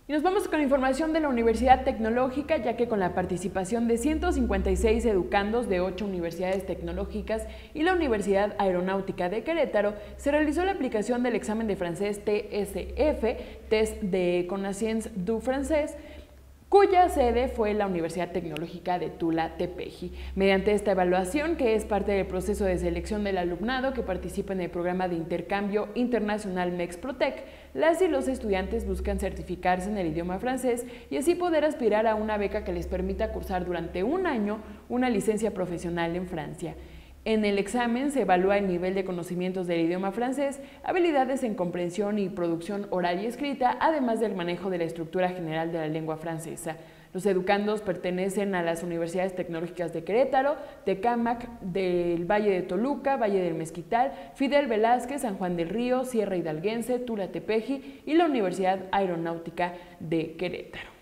Y nos vamos con información de la Universidad Tecnológica, ya que con la participación de 156 educandos de 8 universidades tecnológicas y la Universidad Aeronáutica de Querétaro, se realizó la aplicación del examen de francés TSF, Test de Connaissance du Français, cuya sede fue la Universidad Tecnológica de Tula-Tepeji. Mediante esta evaluación, que es parte del proceso de selección del alumnado que participa en el programa de intercambio internacional MEXPROTEC, las y los estudiantes buscan certificarse en el idioma francés y así poder aspirar a una beca que les permita cursar durante un año una licencia profesional en Francia. En el examen se evalúa el nivel de conocimientos del idioma francés, habilidades en comprensión y producción oral y escrita, además del manejo de la estructura general de la lengua francesa. Los educandos pertenecen a las Universidades Tecnológicas de Querétaro, Tecámac, del Valle de Toluca, Valle del Mezquital, Fidel Velázquez, San Juan del Río, Sierra Hidalguense, Tula-Tepeji y la Universidad Aeronáutica de Querétaro.